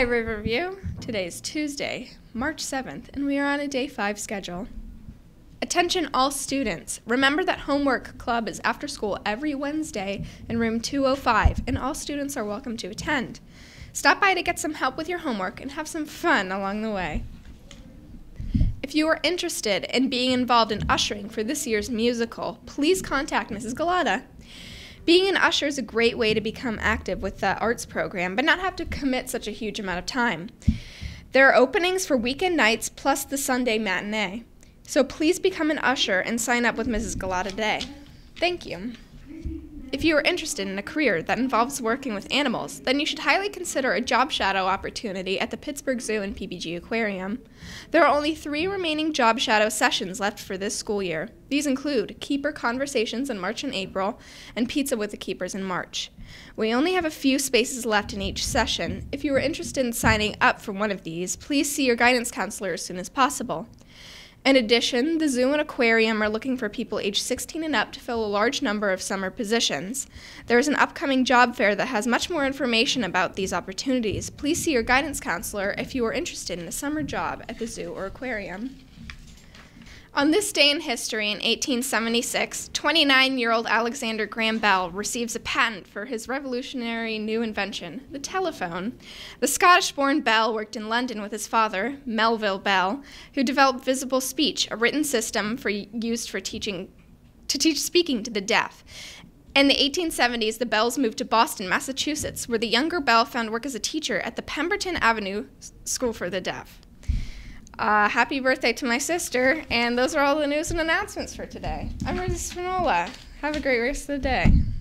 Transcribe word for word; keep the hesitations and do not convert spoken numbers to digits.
Riverview. Today is Tuesday, March seventh, and we are on a day five schedule. Attention all students. Remember that homework club is after school every Wednesday in room two oh five, and all students are welcome to attend. Stop by to get some help with your homework and have some fun along the way. If you are interested in being involved in ushering for this year's musical, please contact Missus Galata. Being an usher is a great way to become active with the arts program, but not have to commit such a huge amount of time. There are openings for weekend nights plus the Sunday matinee. So please become an usher and sign up with Missus Galata today. Thank you. If you are interested in a career that involves working with animals, then you should highly consider a job shadow opportunity at the Pittsburgh Zoo and P B G Aquarium. There are only three remaining job shadow sessions left for this school year. These include Keeper Conversations in March and April, and Pizza with the Keepers in March. We only have a few spaces left in each session. If you are interested in signing up for one of these, please see your guidance counselor as soon as possible. In addition, the zoo and aquarium are looking for people aged sixteen and up to fill a large number of summer positions. There is an upcoming job fair that has much more information about these opportunities. Please see your guidance counselor if you are interested in a summer job at the zoo or aquarium. On this day in history in eighteen seventy-six, twenty-nine-year-old Alexander Graham Bell receives a patent for his revolutionary new invention, the telephone. The Scottish-born Bell worked in London with his father, Melville Bell, who developed Visible Speech, a written system for used for teaching to teach speaking to the deaf. In the eighteen seventies, the Bells moved to Boston, Massachusetts, where the younger Bell found work as a teacher at the Pemberton Avenue School for the Deaf. Uh, happy birthday to my sister, and those are all the news and announcements for today. I'm Rosie Spinola. Have a great rest of the day.